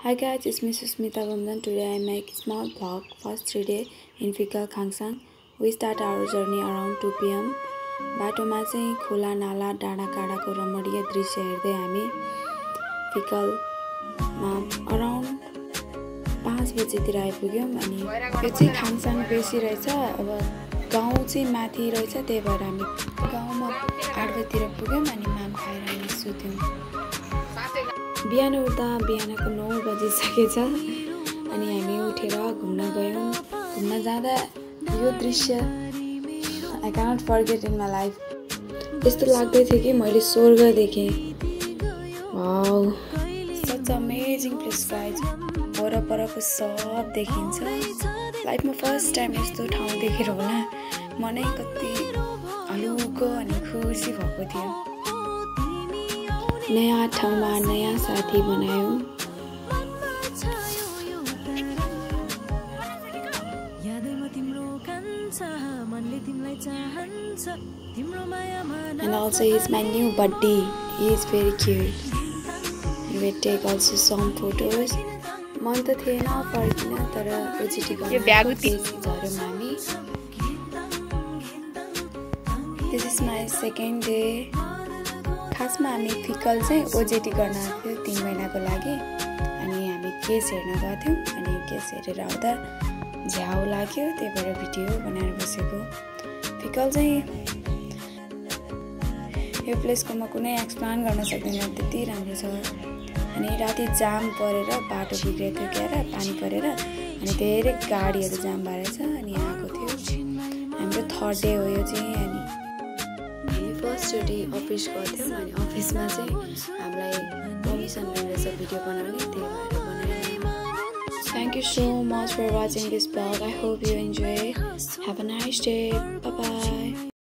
Hi guys, it's me Susmita Vamdan. Today I make small vlog. First 3 day in phikal khangsang. We start our journey around 2 PM. बाटोमा चाहिँ खोला नाला डाँडा काँडाको रमणीय दृश्य हेर्दै हामी फिकलमा अराउन्ड 5 बजेतिर आइपुग्यौं अनि यो चाहिँ खाङसाङ बेसी रहेछ। अब गाउँ चाहिँ माथि रहेछ, त्यही भएर हामी गाउँमा 8 बजेतिर पुग्यौं अनि माम खाएर हामी सुत्यौं। बिहान उठ्दा बिहानको 9 बजिसकेछ अनि हामी उठेर घुम्न गयौं। घुम्न जाँदा यो दृश्य I cannot forget in my life. यस्तो लाग्दै थियो कि मैले स्वर्ग देखेँ। Wow, such amazing place guys. वरपरको सब देखिन्छ। लाइफमा फर्स्ट टाइम यस्तो ठाउँ देखेर होला मनै कति हलुको अनि खुसी भएको थियो। नयाँ ठाउँमा नयाँ साथी बनायौं। And also he's my new buddy. He is very cute. We will take also some photos. मन त थिएन पर्किन तर ओजिटी गर्न झर्यौं हामी। This is my second day. खासमा हामी फिकल चाहिँ ओजिटी गर्न आएको 3 महिनाको लागि अनि हामी केस हेर्न गएको थियौं अनि केस हेरेर आउँदा झ्याउ लाग्यो, त्यही भएर भिडियो बनाएर बसेको। फिकल चाहिँ यो प्लेसको म कुनै एक्सप्लेन गर्न सक्दिनँ, त्यति राम्रो छ। अनि राति जाम परेर बाटो बिग्रेको थियो क्यार पानी परेर अनि धेरै गाडीहरू जाम भएछ अनि आएको थियो। हाम्रो थर्ड डे हो यो चाहिँ अनि हामी फर्स्ट चोटि अफिस गएको थियौँ अनि अफिसमा चाहिँ हामीलाई कमिसन मिलेछ भिडियो बनाउने, त्यही भएर बनाएँ। Thank you so much for watching this vlog. I hope you enjoy. Have a nice day. Bye bye.